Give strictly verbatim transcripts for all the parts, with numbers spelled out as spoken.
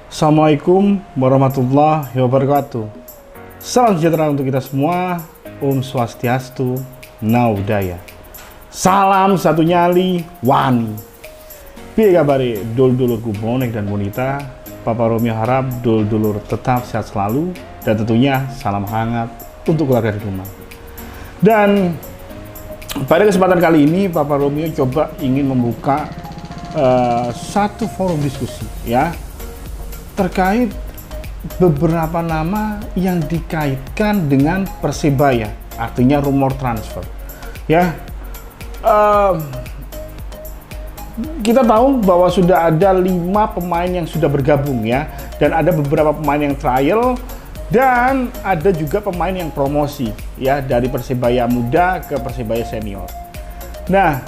Assalamualaikum warahmatullahi wabarakatuh. Salam sejahtera untuk kita semua. Om Swastiastu, Namo Buddhaya. Salam satu nyali wani. Piye kabare dulur-dulurku bonek dan bonita. Papa Romeo harap dulur-dulur tetap sehat selalu, dan tentunya salam hangat untuk keluarga di rumah. Dan pada kesempatan kali ini Papa Romeo coba ingin membuka uh, satu forum diskusi ya, terkait beberapa nama yang dikaitkan dengan Persebaya, artinya rumor transfer ya. Uh, kita tahu bahwa sudah ada lima pemain yang sudah bergabung ya, dan ada beberapa pemain yang trial, dan ada juga pemain yang promosi ya, dari Persebaya muda ke Persebaya senior. Nah,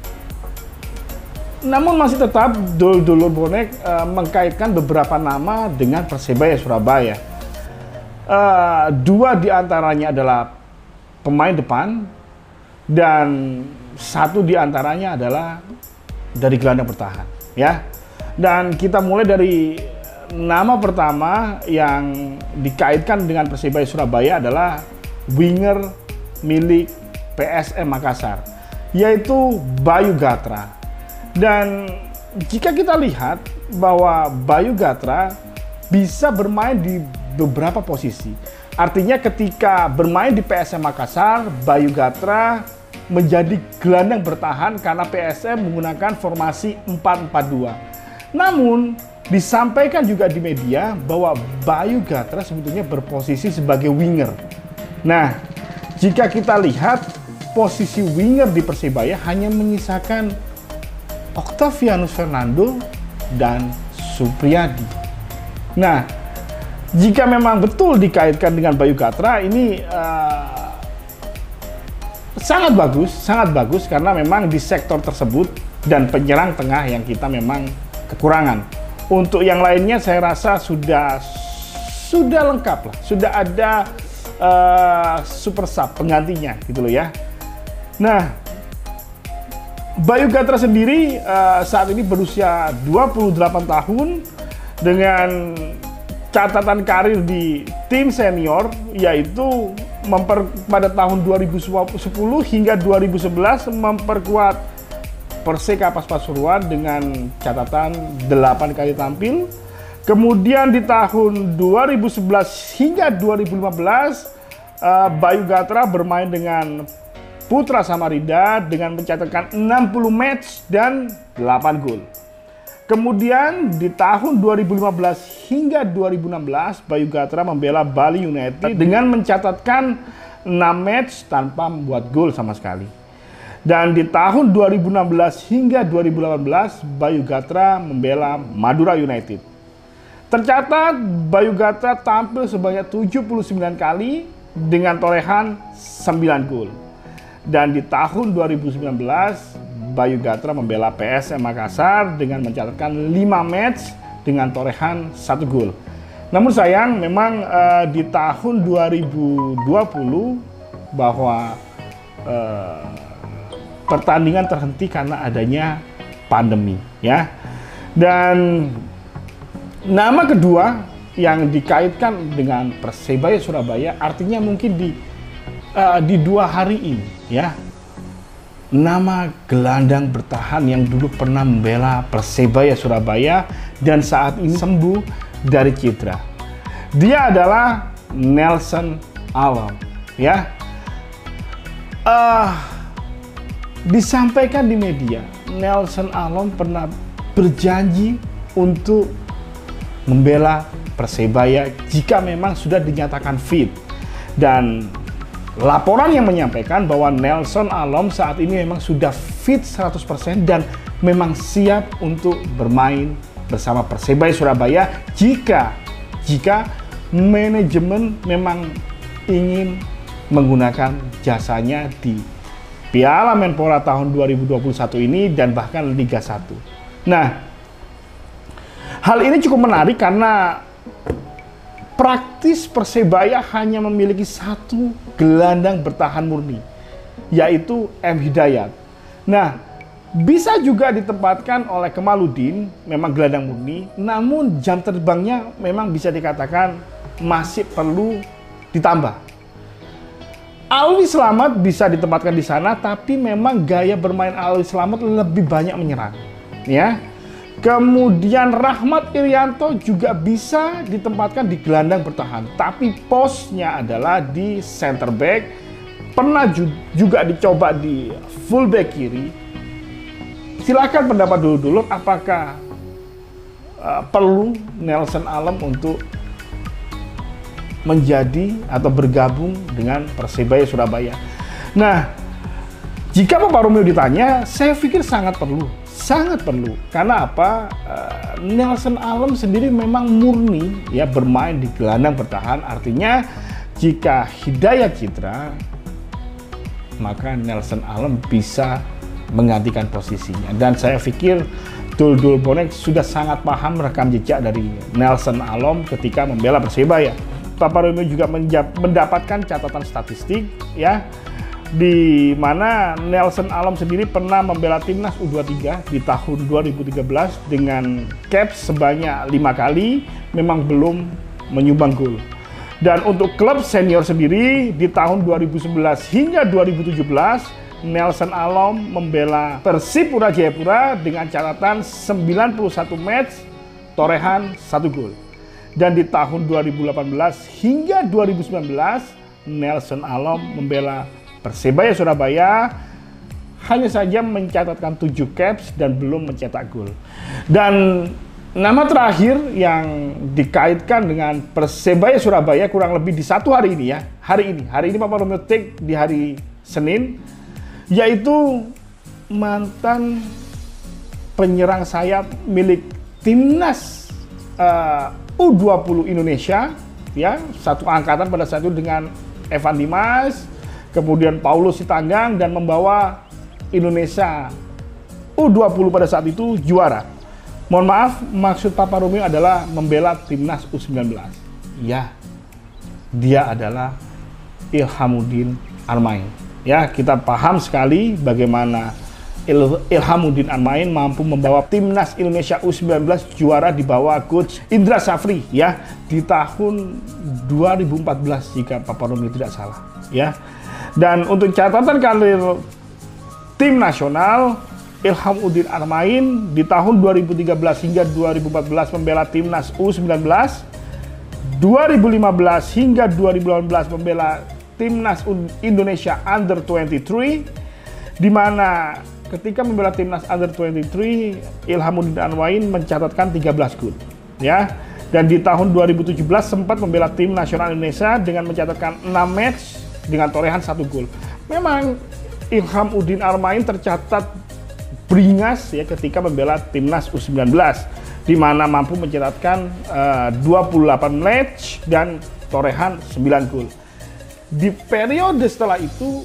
namun masih tetap dulur-dulur bonek uh, mengkaitkan beberapa nama dengan Persebaya Surabaya. Uh, dua diantaranya adalah pemain depan, dan satu diantaranya adalah dari gelandang bertahan ya. Dan kita mulai dari nama pertama yang dikaitkan dengan Persebaya Surabaya adalah winger milik P S M Makassar, yaitu Bayu Gatra. Dan jika kita lihat bahwa Bayu Gatra bisa bermain di beberapa posisi. Artinya ketika bermain di P S M Makassar, Bayu Gatra menjadi gelandang bertahan karena P S M menggunakan formasi empat empat dua. Namun disampaikan juga di media bahwa Bayu Gatra sebetulnya berposisi sebagai winger. Nah, jika kita lihat posisi winger di Persebaya hanya menyisakan Octavianus Fernando dan Supriyadi. Nah, jika memang betul dikaitkan dengan Bayu Gatra, ini uh, sangat bagus, sangat bagus karena memang di sektor tersebut dan penyerang tengah yang kita memang kekurangan. Untuk yang lainnya saya rasa sudah sudah lengkap lah, sudah ada uh, super sub penggantinya gitu loh ya. Nah, Bayu Gatra sendiri uh, saat ini berusia dua puluh delapan tahun dengan catatan karir di tim senior, yaitu memper, pada tahun dua ribu sepuluh hingga dua ribu sebelas memperkuat Perseka Pasuruan dengan catatan delapan kali tampil. Kemudian di tahun dua ribu sebelas hingga dua ribu lima belas uh, Bayu Gatra bermain dengan Putra Samarinda dengan mencatatkan enam puluh match dan delapan gol. Kemudian di tahun dua ribu lima belas hingga dua ribu enam belas Bayu Gatra membela Bali United dengan mencatatkan enam match tanpa membuat gol sama sekali. Dan di tahun dua ribu enam belas hingga dua ribu delapan belas Bayu Gatra membela Madura United. Tercatat Bayu Gatra tampil sebanyak tujuh puluh sembilan kali dengan torehan sembilan gol. Dan di tahun dua ribu sembilan belas Bayu Gatra membela P S M Makassar dengan mencatatkan lima match dengan torehan satu gol. Namun sayang memang uh, di tahun dua ribu dua puluh bahwa uh, pertandingan terhenti karena adanya pandemi ya. Dan nama kedua yang dikaitkan dengan Persebaya Surabaya, artinya mungkin di uh, di dua hari ini ya, nama gelandang bertahan yang dulu pernah membela Persebaya Surabaya dan saat ini sembuh dari cedera. Dia adalah Nelson Alom ya. Uh, disampaikan di media, Nelson Alom pernah berjanji untuk membela Persebaya jika memang sudah dinyatakan fit. Dan laporan yang menyampaikan bahwa Nelson Alom saat ini memang sudah fit seratus persen dan memang siap untuk bermain bersama Persebaya Surabaya jika jika manajemen memang ingin menggunakan jasanya di Piala Menpora tahun dua ribu dua puluh satu ini dan bahkan Liga satu. Nah, hal ini cukup menarik karena praktis Persebaya hanya memiliki satu gelandang bertahan murni, yaitu M. Hidayat. Nah, Bisa juga ditempatkan oleh Kemaluddin, memang gelandang murni, namun jam terbangnya memang bisa dikatakan masih perlu ditambah. Alwi Slamet bisa ditempatkan di sana, tapi memang gaya bermain Alwi Slamet lebih banyak menyerang, ya. Kemudian Rahmat Irianto juga bisa ditempatkan di gelandang bertahan, tapi posnya adalah di center back. Pernah juga dicoba di fullback kiri. Silakan pendapat dulu-dulu, apakah uh, perlu Nelson Alem untuk menjadi atau bergabung dengan Persebaya Surabaya. Nah, jika Papa Romeo ditanya, saya pikir sangat perlu, sangat perlu. Karena apa? Uh, Nelson Alem sendiri memang murni ya bermain di gelandang bertahan. Artinya jika Hidayat Citra, maka Nelson Alem bisa menggantikan posisinya. Dan saya pikir Dul Dul Bonek sudah sangat paham rekam jejak dari Nelson Alem ketika membela Persebaya. Papa Romeo juga mendapatkan catatan statistik ya, di mana Nelson Alem sendiri pernah membela timnas U dua puluh tiga di tahun dua ribu tiga belas dengan caps sebanyak lima kali, memang belum menyumbang gol. Dan untuk klub senior sendiri di tahun dua ribu sebelas hingga dua ribu tujuh belas, Nelson Alem membela Persipura Jayapura dengan catatan sembilan puluh satu match, torehan satu gol. Dan di tahun dua ribu delapan belas hingga dua ribu sembilan belas, Nelson Alem membela Persebaya Surabaya, hanya saja mencatatkan tujuh caps dan belum mencetak gol. Dan nama terakhir yang dikaitkan dengan Persebaya Surabaya kurang lebih di satu hari ini ya, hari ini, hari ini Papa Romeo take di hari Senin, yaitu mantan penyerang sayap milik timnas uh, U dua puluh Indonesia, ya, satu angkatan pada saat itu dengan Evan Dimas, kemudian Paulus Sitanggang, dan membawa Indonesia U dua puluh pada saat itu juara. Mohon maaf, maksud Papa Romeo adalah membela timnas U sembilan belas. Ya, dia adalah Ilhamuddin Armain. Ya, kita paham sekali bagaimana Il Ilhamuddin Armain mampu membawa timnas Indonesia U sembilan belas juara di bawah coach Indra Safri ya di tahun dua ribu empat belas jika Papa Romeo tidak salah ya. Dan untuk catatan karir tim nasional, Ilhamuddin Armain di tahun dua ribu tiga belas hingga dua ribu empat belas membela timnas U sembilan belas, dua ribu lima belas hingga dua ribu delapan belas membela timnas Indonesia Under dua puluh tiga, di mana ketika membela timnas Under dua puluh tiga, Ilhamuddin Armain mencatatkan tiga belas gol, ya. Dan di tahun dua ribu tujuh belas sempat membela tim nasional Indonesia dengan mencatatkan enam match dengan torehan satu gol. Memang Ilhamuddin Armain tercatat beringas ya ketika membela timnas U sembilan belas, di mana mampu mencatatkan uh, dua puluh delapan match dan torehan sembilan gol. Di periode setelah itu,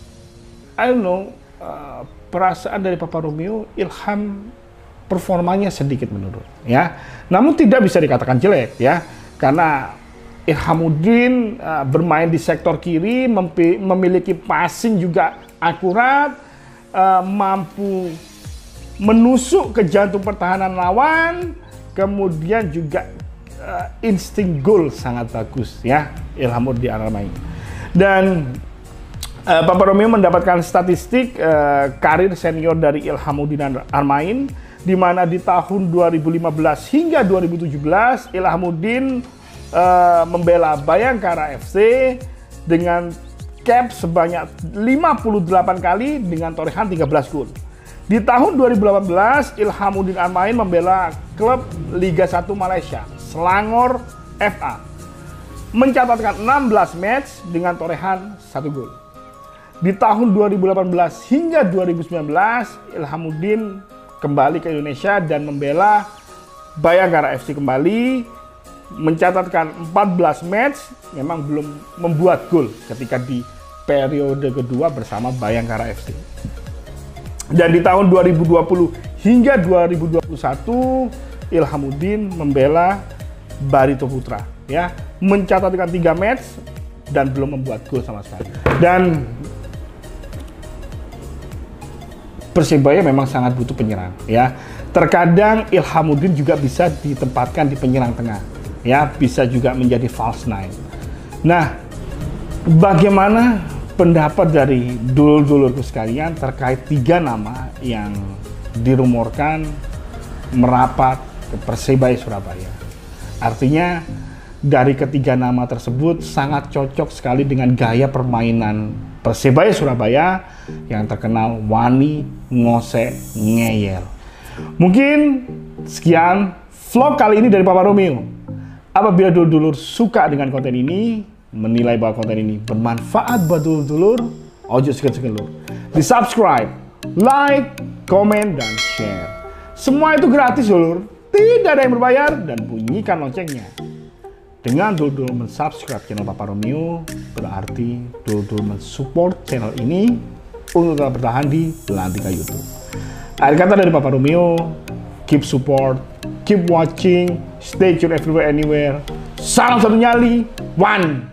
I don't know, uh, perasaan dari Papa Romeo, Ilham performanya sedikit menurun ya. Namun tidak bisa dikatakan jelek ya, karena Ilhamuddin uh, bermain di sektor kiri, memiliki passing juga akurat, uh, mampu menusuk ke jantung pertahanan lawan, kemudian juga uh, insting gol sangat bagus ya Ilhamuddin Armain. Dan Uh, Papa Romeo mendapatkan statistik uh, karir senior dari Ilhamuddin Armain, di mana di tahun dua ribu lima belas hingga dua ribu tujuh belas Ilhamuddin uh, membela Bayangkara F C dengan cap sebanyak lima puluh delapan kali dengan torehan tiga belas gol. Di tahun dua ribu delapan belas Ilhamuddin Armain membela klub Liga satu Malaysia, Selangor F A, mencatatkan enam belas match dengan torehan satu gol. Di tahun dua ribu delapan belas hingga dua ribu sembilan belas, Ilhamuddin kembali ke Indonesia dan membela Bayangkara F C kembali, mencatatkan empat belas match, memang belum membuat gol ketika di periode kedua bersama Bayangkara F C. Dan di tahun dua ribu dua puluh hingga dua ribu dua puluh satu, Ilhamuddin membela Barito Putra, ya, mencatatkan tiga match dan belum membuat gol sama sekali. Dan Persebaya memang sangat butuh penyerang, ya. Terkadang Ilhamuddin juga bisa ditempatkan di penyerang tengah, ya, bisa juga menjadi false nine. Nah, bagaimana pendapat dari dulur-dulurku sekalian terkait tiga nama yang dirumorkan merapat ke Persebaya Surabaya? Artinya dari ketiga nama tersebut sangat cocok sekali dengan gaya permainan Persebaya Surabaya yang terkenal wani, ngose, ngeyel. Mungkin sekian vlog kali ini dari Papa Romeo. Apabila dulur-dulur suka dengan konten ini, menilai bahwa konten ini bermanfaat buat dulur-dulur, ojo segan-segan lur. Di subscribe, like, komen, dan share. Semua itu gratis dulur, tidak ada yang berbayar, dan bunyikan loncengnya. Dengan dulur-dulur mensubscribe channel Papa Romeo, berarti dulur-dulur mensupport channel ini untuk tetap bertahan di Belantika YouTube. Akhir kata dari Papa Romeo, keep support, keep watching, stay tuned everywhere, anywhere. Salam satu nyali, one.